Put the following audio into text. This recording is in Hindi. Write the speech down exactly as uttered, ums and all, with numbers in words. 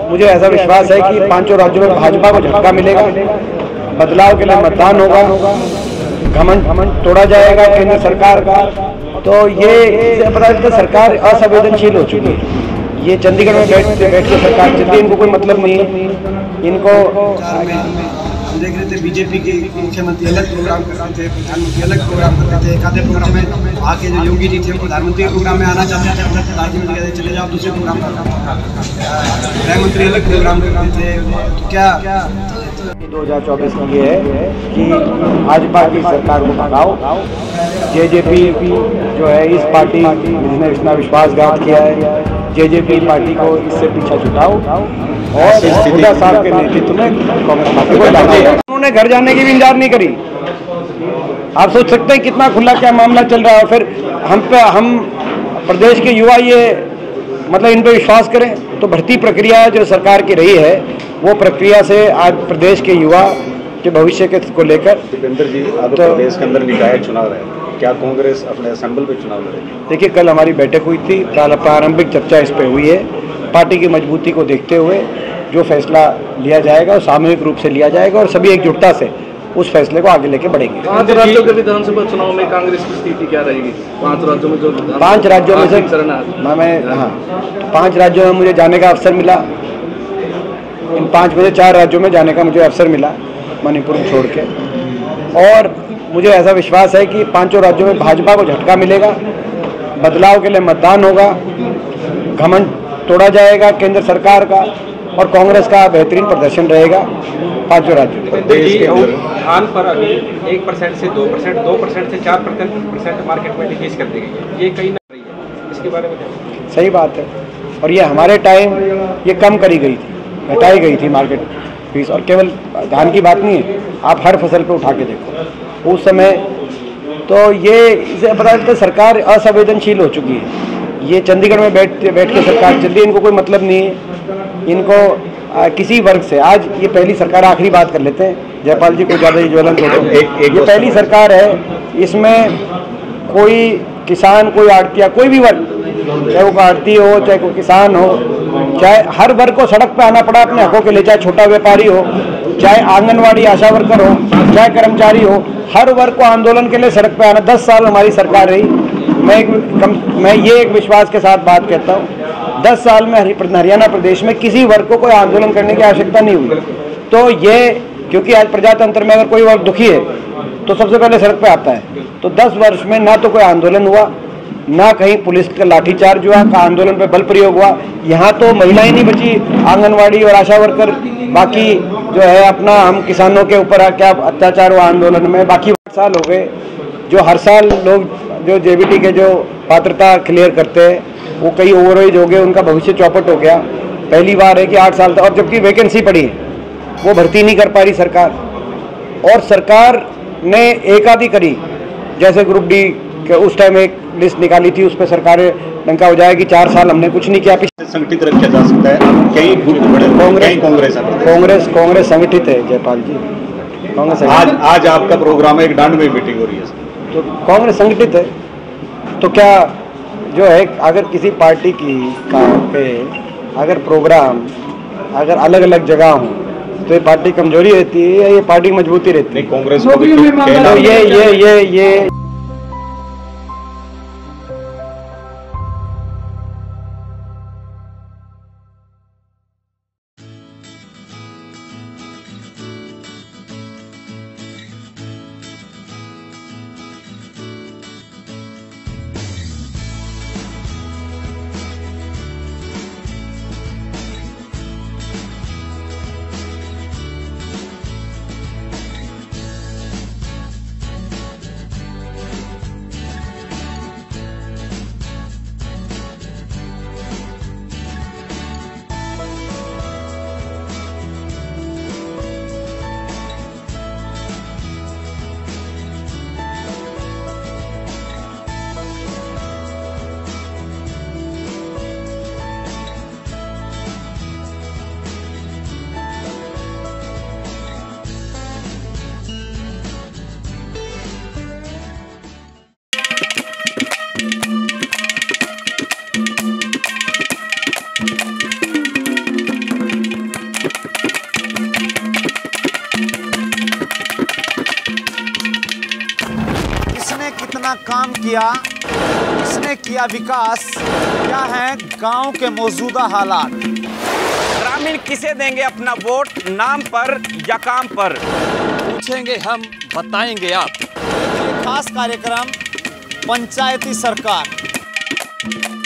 मुझे ऐसा विश्वास है कि पांचों राज्यों में भाजपा को झटका मिलेगा, बदलाव के लिए मतदान होगा, घमंड तोड़ा जाएगा केंद्र सरकार का। तो ये इससे पता चलता सरकार असंवेदनशील हो चुकी है। ये चंडीगढ़ में बैठ बैठ के सरकार चलती है, इनको कोई मतलब नहीं है। इनको हम देख रहे थे बीजेपी के मुख्यमंत्री अलग प्रोग्राम करते थे, प्रधानमंत्री अलग प्रोग्राम करते थे। एक आधे प्रोग्राम में आके जो योगी जी थे प्रधानमंत्री के प्रोग्राम में आना चाहते थे, राज्य में कहते चले जाओ दूसरे प्रोग्राम पर। गृह मंत्री अलग प्रोग्राम करते थे। तो क्या दो हज़ार चौबीस में ये है कि भाजपा की सरकार को भगाओ, जेजेपी जो है इस पार्टी जिसने इतना विश्वासघात किया है, जेजेपी पार्टी को इससे पीछा छुटाओ और हुड्डा साहब के नेतृत्व में कांग्रेस पार्टी को लाना है। उन्होंने घर जाने की भी इंतजार नहीं करी। आप सोच सकते हैं कितना खुला क्या मामला चल रहा है। फिर हम पे हम प्रदेश के युवा ये मतलब इन पर विश्वास करें तो भर्ती प्रक्रिया जो सरकार की रही है वो प्रक्रिया से आज प्रदेश के युवा के भविष्य के को लेकर दीपेंद्र जी अब तो प्रदेश के अंदर निकाय चुनाव है, क्या कांग्रेस अपने असेंबल पे चुनाव लड़ेगी? देखिए, कल हमारी बैठक हुई थी, प्रारंभिक चर्चा इस पर हुई है। पार्टी की मजबूती को देखते हुए जो फैसला लिया जाएगा वो सामूहिक रूप से लिया जाएगा और सभी एकजुटता से उस फैसले को आगे लेके बढ़ेंगे। पांच राज्यों के विधानसभा चुनाव में कांग्रेस की स्थिति क्या रहेगी? पांच राज्यों में जो पांच राज्यों में से मैं हाँ पांच राज्यों में मुझे जाने का अवसर मिला। इन पांच में से चार राज्यों में जाने का मुझे अवसर मिला, मणिपुर छोड़ के। और मुझे ऐसा विश्वास है कि पांचों राज्यों में भाजपा को झटका मिलेगा, बदलाव के लिए मतदान होगा, घमंड तोड़ा जाएगा केंद्र सरकार का और कांग्रेस का बेहतरीन प्रदर्शन रहेगा पांचों राज्यों। धान पर अभी एक परसेंट से दो परसेंट दो परसेंट से चार परसेंट मार्केट में डिक्रीज कर दी गई है, ये कहीं ना रही है, इसके बारे में सही बात है। और ये हमारे टाइम ये कम करी गई थी, घटाई गई थी मार्केट फीस। और केवल धान की बात नहीं है, आप हर फसल पे उठा के देखो उस समय। तो ये इसे पता चलता सरकार असंवेदनशील हो चुकी है। ये चंडीगढ़ में बैठ बैठ के सरकार चल रही है, इनको कोई मतलब नहीं है। इनको आ, किसी वर्ग से आज ये पहली सरकार, आखिरी बात कर लेते हैं जयपाल जी को ज़्यादा ज्वलंत होते हैं। ये पहली सरकार है, इसमें कोई किसान, कोई आड़तिया, कोई भी वर्ग, चाहे वो आड़ती हो, चाहे कोई किसान हो, चाहे हर वर्ग को सड़क पे आना पड़ा अपने हकों के लिए, चाहे छोटा व्यापारी हो, चाहे आंगनवाड़ी आशा वर्कर हो, चाहे कर्मचारी हो, हर वर्ग को आंदोलन के लिए सड़क पे आना। दस साल हमारी सरकार रही। मैं एक कम, मैं ये एक विश्वास के साथ बात कहता हूँ, दस साल में हरियाणा प्रदेश में किसी वर्ग को कोई आंदोलन करने की आवश्यकता नहीं हुई। तो ये क्योंकि आज प्रजातंत्र में अगर कोई वर्ग दुखी है तो सबसे पहले सड़क पे आता है। तो दस वर्ष में ना तो कोई आंदोलन हुआ, ना कहीं पुलिस का लाठीचार्ज हुआ, का आंदोलन पे बल प्रयोग हुआ। यहाँ तो महिलाएं नहीं बची, आंगनवाड़ी और आशा वर्कर, बाकी जो है अपना हम किसानों के ऊपर क्या अत्याचार हुआ आंदोलन में। बाकी साल हो गए जो हर साल लोग जो जेबीटी के जो पात्रता क्लियर करते हैं वो कई ओवर एज हो गए, उनका भविष्य चौपट हो गया। पहली बार है कि आठ साल तक, और जबकि वैकेंसी पड़ी है वो भर्ती नहीं कर पा रही सरकार। और सरकार ने एक आधी करी, जैसे ग्रुप डी के उस टाइम एक लिस्ट निकाली थी, उस पर सरकार डंका हो जाए कि चार साल हमने कुछ नहीं किया। संगठित रखा जा सकता है, कई कांग्रेस कांग्रेस कांग्रेस कांग्रेस संगठित है जयपाल जी, कांग्रेस। आज आज आपका प्रोग्राम है, एक दांड में मीटिंग हो रही है, तो कांग्रेस संगठित है। तो क्या जो है अगर किसी पार्टी की का पे अगर प्रोग्राम अगर अलग अलग जगह हों तो ये पार्टी कमजोरी रहती है या ये पार्टी मजबूती रहती है? कांग्रेस तो ये ये ये ये किसने कितना काम किया, किसने किया विकास, क्या है गांव के मौजूदा हालात। ग्रामीण किसे देंगे अपना वोट, नाम पर या काम पर? पूछेंगे हम, बताएंगे आप। ये खास कार्यक्रम पंचायती सरकार।